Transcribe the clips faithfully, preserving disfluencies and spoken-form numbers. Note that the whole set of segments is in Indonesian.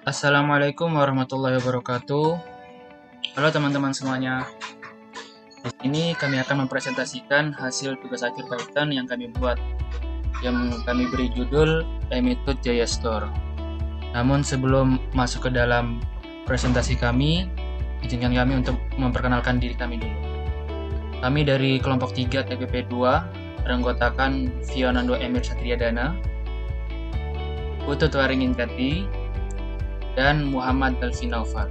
Assalamualaikum warahmatullahi wabarakatuh. Halo teman-teman semuanya. Di sini kami akan mempresentasikan hasil tugas akhir Python yang kami buat, yang kami beri judul Emetode Jaya Store. Namun sebelum masuk ke dalam presentasi kami, izinkan kami untuk memperkenalkan diri kami dulu. Kami dari kelompok tiga T P P dua beranggotakan Fionando Emir Satriadana, Putut Waringin Jati, dan Muhammad Dalfi Naufal.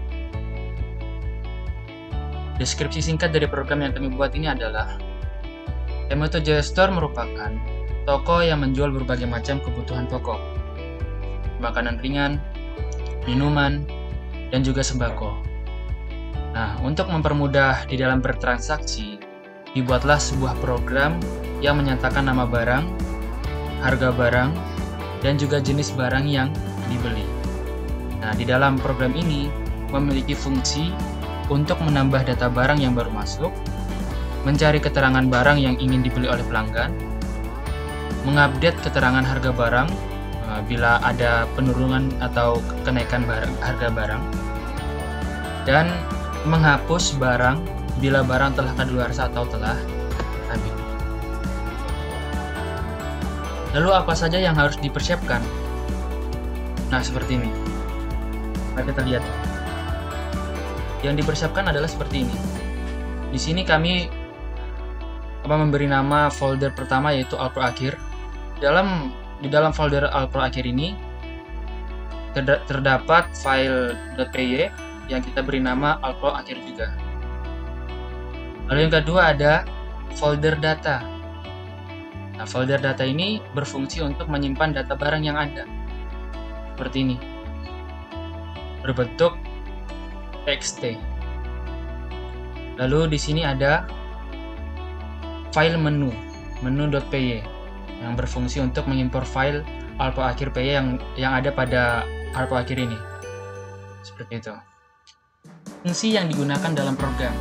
Deskripsi singkat dari program yang kami buat ini adalah Emetode Jaya Store merupakan toko yang menjual berbagai macam kebutuhan pokok, makanan ringan, minuman, dan juga sembako. Nah, untuk mempermudah di dalam bertransaksi, dibuatlah sebuah program yang menyatakan nama barang, harga barang, dan juga jenis barang yang dibeli. Nah, di dalam program ini memiliki fungsi untuk menambah data barang yang baru masuk, mencari keterangan barang yang ingin dibeli oleh pelanggan, mengupdate keterangan harga barang bila ada penurunan atau kenaikan barang, harga barang, dan menghapus barang bila barang telah kadaluarsa atau telah habis. Lalu apa saja yang harus dipersiapkan? Nah, seperti ini. Mari kita lihat. Yang dipersiapkan adalah seperti ini. Di sini kami apa memberi nama folder pertama yaitu Alpro Akhir. Dalam di dalam folder Alpro Akhir ini terdapat file .py yang kita beri nama Alpro Akhir juga. Lalu yang kedua ada folder data. Nah, folder data ini berfungsi untuk menyimpan data barang yang ada. Seperti ini. Berbentuk T X T. Lalu di sini ada file menu, menu.py yang berfungsi untuk mengimpor file Alpro Akhir py yang yang ada pada Alpro Akhir ini. Seperti itu. Fungsi yang digunakan dalam program.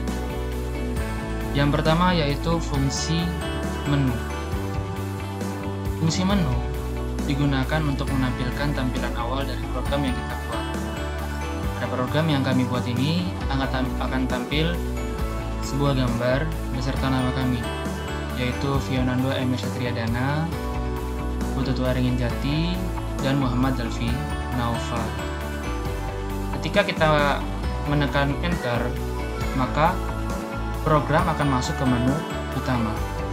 Yang pertama yaitu fungsi menu. Fungsi menu digunakan untuk menampilkan tampilan awal dari program yang kita buat. Pada program yang kami buat ini akan tampil sebuah gambar beserta nama kami, yaitu Fionando Emir Satriadana, Putut Waringin Jati, dan Muhammad Dalfi Naufal. Ketika kita menekan enter, maka program akan masuk ke menu utama.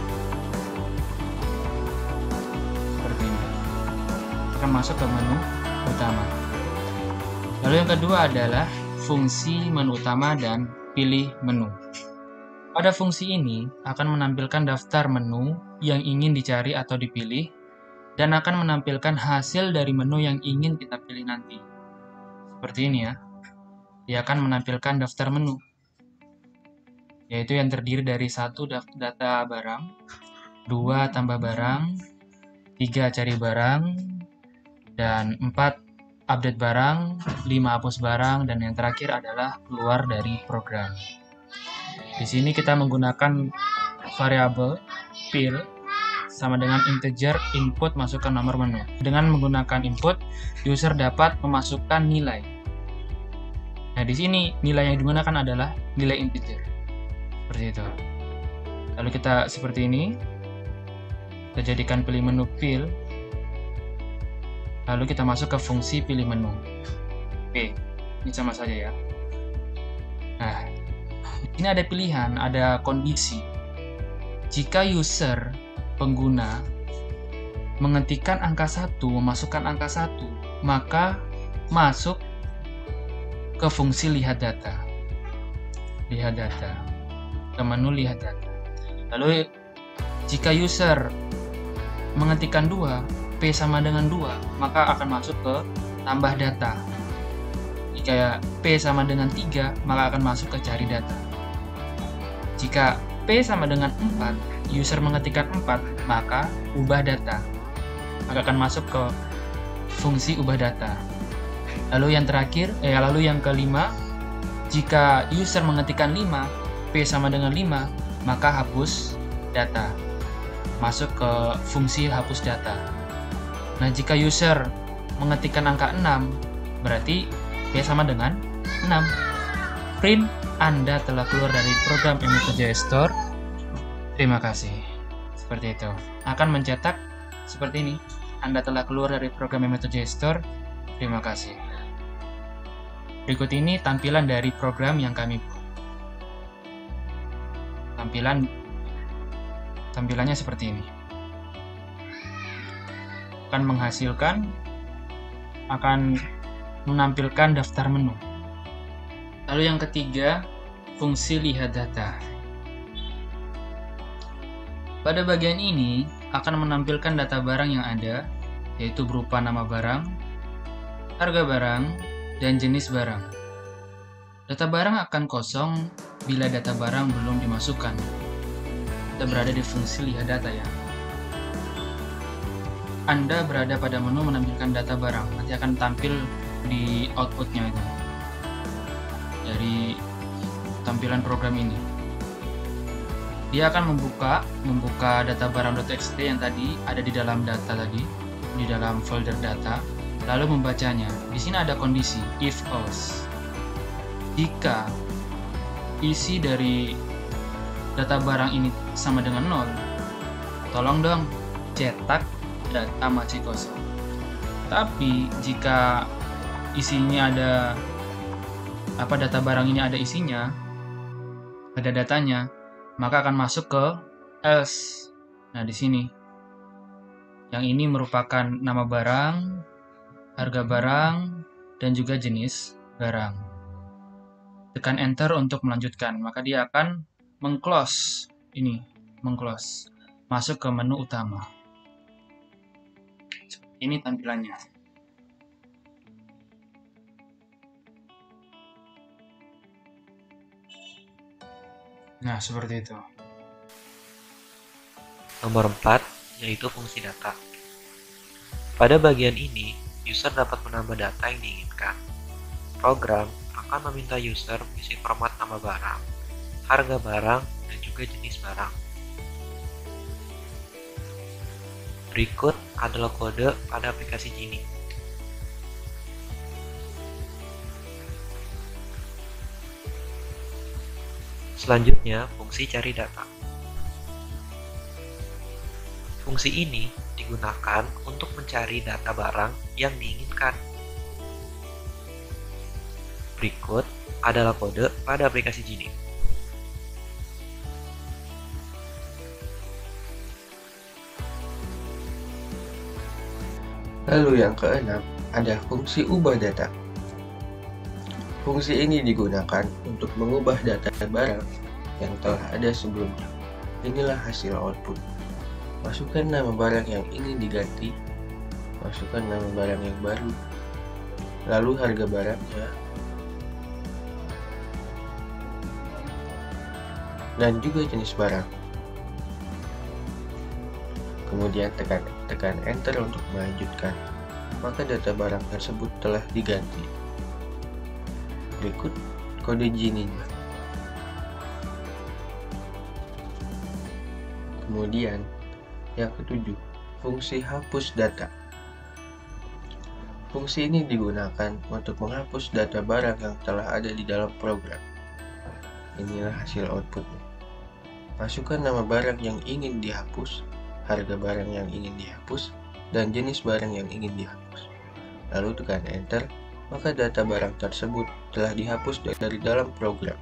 Seperti ini. Akan masuk ke menu utama. Lalu yang kedua adalah fungsi menu utama dan pilih menu. Pada fungsi ini akan menampilkan daftar menu yang ingin dicari atau dipilih dan akan menampilkan hasil dari menu yang ingin kita pilih nanti. Seperti ini ya. Dia akan menampilkan daftar menu, yaitu yang terdiri dari satu data barang, dua tambah barang, tiga cari barang, dan empat update barang, lima hapus barang, dan yang terakhir adalah keluar dari program. Di sini kita menggunakan variabel pil sama dengan integer input masukkan nomor menu. Dengan menggunakan input, user dapat memasukkan nilai. Nah, di sini nilai yang digunakan adalah nilai integer. Seperti itu. Lalu kita seperti ini. Kita jadikan pilih menu pil. Lalu kita masuk ke fungsi pilih menu. Oke, ini sama saja ya. Nah, ini ada pilihan, ada kondisi. Jika user pengguna mengetikkan angka satu, memasukkan angka satu, maka masuk ke fungsi lihat data. Lihat data. Ke menu lihat data. Lalu jika user mengetikkan dua, P sama dengan dua, maka akan masuk ke tambah data. Jika P sama dengan tiga, maka akan masuk ke cari data. Jika P sama dengan empat, user mengetikkan empat, maka ubah data. Maka akan masuk ke fungsi ubah data. Lalu yang terakhir, eh lalu yang kelima, jika user mengetikkan lima, P sama dengan lima, maka hapus data. Masuk ke fungsi hapus data. Nah, jika user mengetikkan angka enam, Berarti P sama dengan enam. Print, Anda telah keluar dari program M Metode Gestor. Terima kasih. Seperti itu. Akan mencetak seperti ini. Anda telah keluar dari program M Metode Gestor. Terima kasih. Berikut ini tampilan dari program yang kami buat. Tampilan tampilannya seperti ini. Akan menghasilkan, akan menampilkan daftar menu. Lalu yang ketiga, fungsi lihat data. Pada bagian ini akan menampilkan data barang yang ada, yaitu berupa nama barang, harga barang, dan jenis barang. Data barang akan kosong bila data barang belum dimasukkan. Kita berada di fungsi lihat data ya. Anda berada pada menu menampilkan data barang, nanti akan tampil di outputnya itu dari tampilan program ini. Dia akan membuka membuka data barang.txt yang tadi ada di dalam data tadi, di dalam folder data, lalu membacanya. Di sini ada kondisi if else. Jika isi dari data barang ini sama dengan nol, tolong dong cetak data masih kosong. Tapi jika isinya ada apa data barang ini ada isinya, ada datanya, maka akan masuk ke else. Nah, di sini yang ini merupakan nama barang, harga barang, dan juga jenis barang. Tekan enter untuk melanjutkan, maka dia akan meng-close ini, meng-close, masuk ke menu utama. Ini tampilannya. Nah, seperti itu. Nomor empat, yaitu fungsi data. Pada bagian ini, user dapat menambah data yang diinginkan. Program akan meminta user mengisi format nama barang, harga barang, dan juga jenis barang. Berikut adalah kode pada aplikasi Genie. Selanjutnya, fungsi cari data. Fungsi ini digunakan untuk mencari data barang yang diinginkan. Berikut adalah kode pada aplikasi Genie. Lalu yang keenam, ada fungsi ubah data. Fungsi ini digunakan untuk mengubah data barang yang telah ada sebelumnya. Inilah hasil output. Masukkan nama barang yang ingin diganti, masukkan nama barang yang baru, lalu harga barangnya, dan juga jenis barang. Kemudian tekan tekan enter untuk melanjutkan, maka data barang tersebut telah diganti. Berikut kode Genie-nya. Kemudian yang ketujuh, fungsi hapus data. Fungsi ini digunakan untuk menghapus data barang yang telah ada di dalam program. Inilah hasil outputnya. Masukkan nama barang yang ingin dihapus, harga barang yang ingin dihapus, dan jenis barang yang ingin dihapus. Lalu tekan enter, maka data barang tersebut telah dihapus dari dalam program.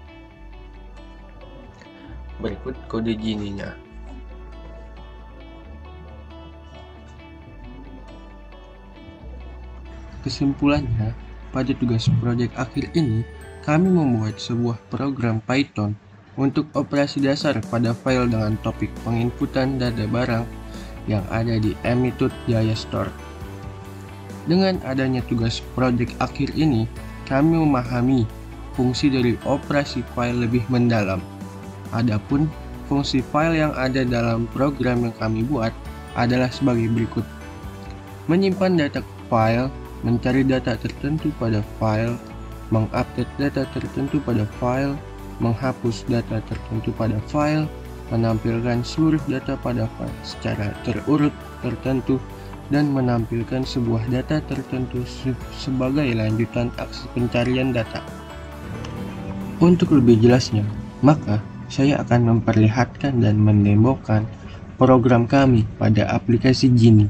Berikut kode Genie-nya. Kesimpulannya, pada tugas proyek akhir ini, kami membuat sebuah program Python untuk operasi dasar pada file dengan topik penginputan data barang yang ada di M Metode Gestor. Dengan adanya tugas proyek akhir ini, kami memahami fungsi dari operasi file lebih mendalam. Adapun fungsi file yang ada dalam program yang kami buat adalah sebagai berikut: menyimpan data file, mencari data tertentu pada file, mengupdate data tertentu pada file, menghapus data tertentu pada file, menampilkan seluruh data pada file secara terurut tertentu, dan menampilkan sebuah data tertentu se- sebagai lanjutan aksi pencarian data. Untuk lebih jelasnya, maka saya akan memperlihatkan dan mendemokan program kami pada aplikasi Genie.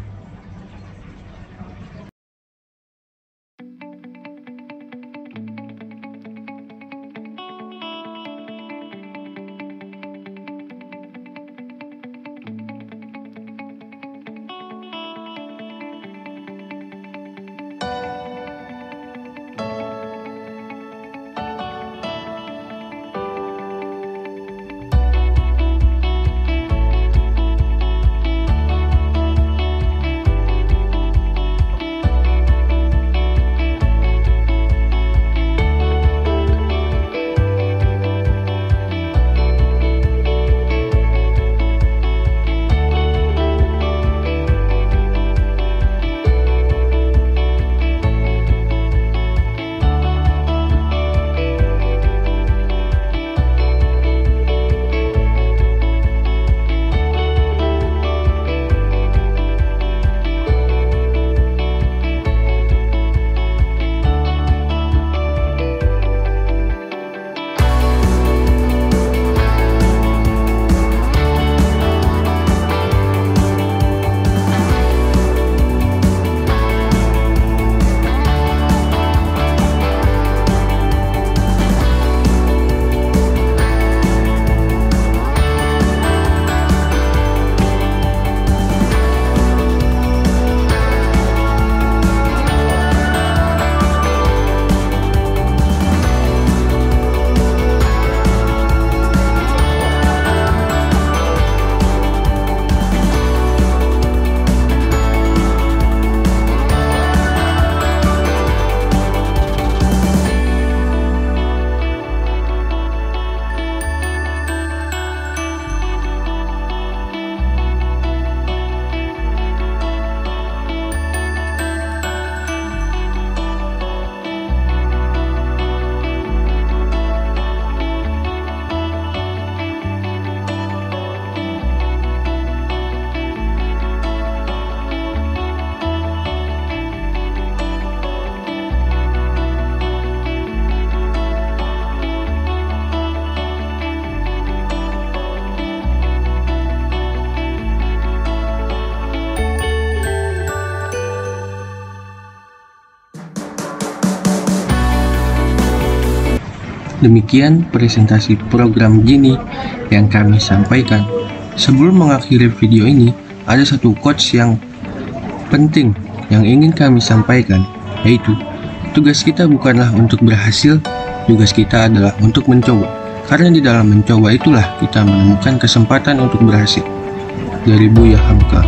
Demikian presentasi program Genie yang kami sampaikan. Sebelum mengakhiri video ini, ada satu quotes yang penting yang ingin kami sampaikan, yaitu tugas kita bukanlah untuk berhasil, tugas kita adalah untuk mencoba. Karena di dalam mencoba itulah kita menemukan kesempatan untuk berhasil. Dari Buya Hamka.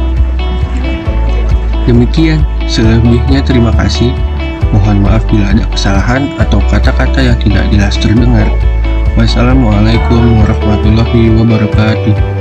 Demikian, selebihnya terima kasih. Mohon maaf bila ada kesalahan atau kata-kata yang tidak jelas terdengar. Wassalamualaikum warahmatullahi wabarakatuh.